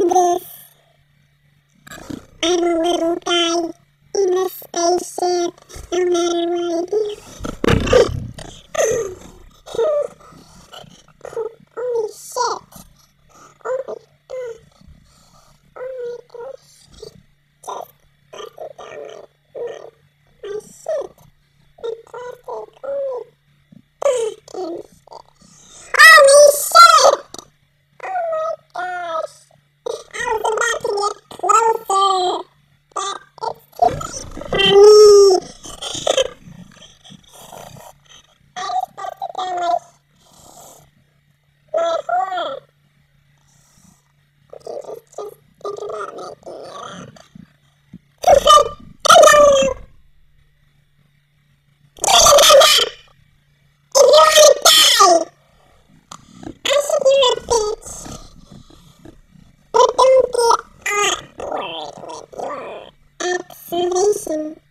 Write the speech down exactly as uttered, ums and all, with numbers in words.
this. I'm a little guy in a spaceship, no matter what I do. Holy shit. Oh my god. Oh my gosh. Just busted down my, my, my shit. My plastic. Holy fucking shit. Holy shit! Oh my gosh. I was about to get closer, but it's too much for me. I just busted down my, my whore. Okay, just, just think about making it up. No, no, no. If you wanna die, I said you're a bitch. But don't get awkward with your observation.